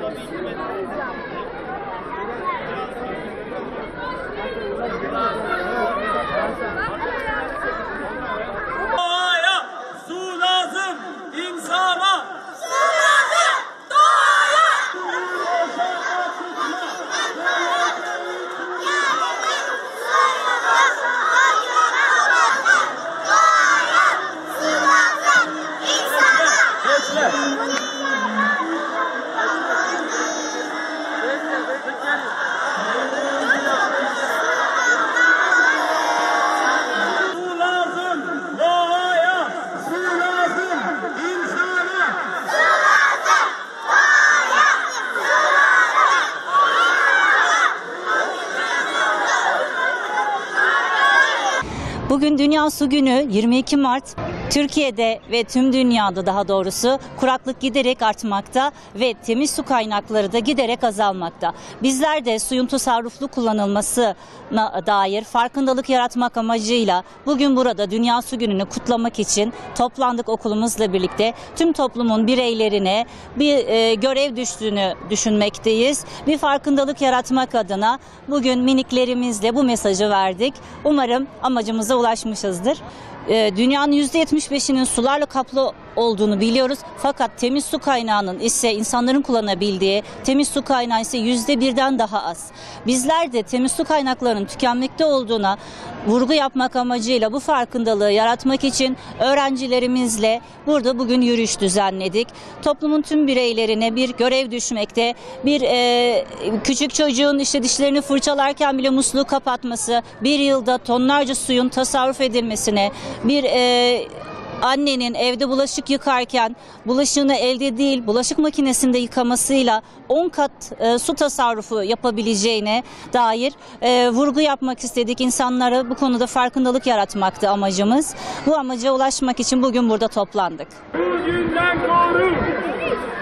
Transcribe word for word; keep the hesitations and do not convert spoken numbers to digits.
Doğaya su lazım, insana su lazım, doğaya. Bugün Dünya Su Günü, yirmi iki Mart. Türkiye'de ve tüm dünyada daha doğrusu kuraklık giderek artmakta ve temiz su kaynakları da giderek azalmakta. Bizler de suyun tasarruflu kullanılmasına dair farkındalık yaratmak amacıyla bugün burada Dünya Su Günü'nü kutlamak için toplandık okulumuzla birlikte. Tüm toplumun bireylerine bir e, görev düştüğünü düşünmekteyiz. Bir farkındalık yaratmak adına bugün miniklerimizle bu mesajı verdik. Umarım amacımıza ulaşmışızdır. Dünyanın yüzde yetmiş beşinin sularla kaplı olduğunu biliyoruz. Fakat temiz su kaynağının ise insanların kullanabildiği temiz su kaynağı ise yüzde birden daha az. Bizler de temiz su kaynaklarının tükenmekte olduğuna vurgu yapmak amacıyla bu farkındalığı yaratmak için öğrencilerimizle burada bugün yürüyüş düzenledik. Toplumun tüm bireylerine bir görev düşmekte. Bir e, küçük çocuğun işte dişlerini fırçalarken bile musluğu kapatması, bir yılda tonlarca suyun tasarruf edilmesine, bir e, annenin evde bulaşık yıkarken bulaşığını elde değil bulaşık makinesinde yıkamasıyla on kat e, su tasarrufu yapabileceğine dair e, vurgu yapmak istedik. İnsanlara bu konuda farkındalık yaratmaktı amacımız. Bu amaca ulaşmak için bugün burada toplandık. Bugünden doğru.